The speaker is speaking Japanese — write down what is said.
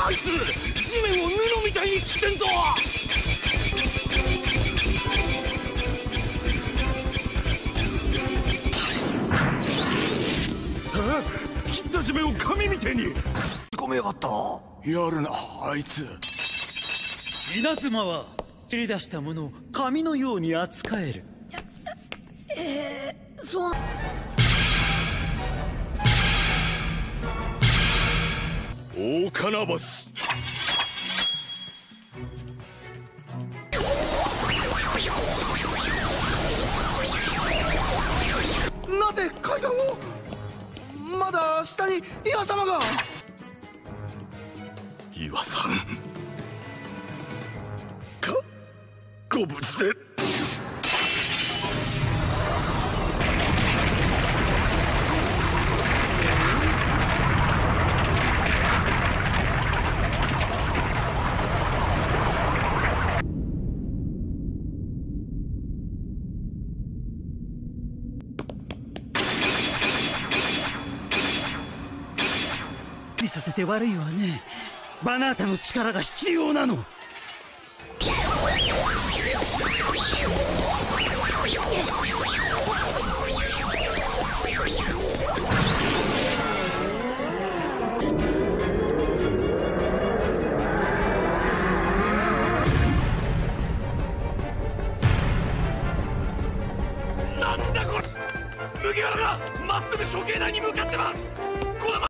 あいつ地面を布みたいに切ってんぞ。切った地面を紙みてえにごめんやがった。やるなあいつ。 稲妻は切り出したものを紙のように扱える。 そうな。 大金星。なぜ階段を。まだ下に岩様が。岩さんご無事で。 見させて悪いわね。バナータの力が必要なの。 なんだこれ。麦わらがまっすぐ処刑台に向かってます。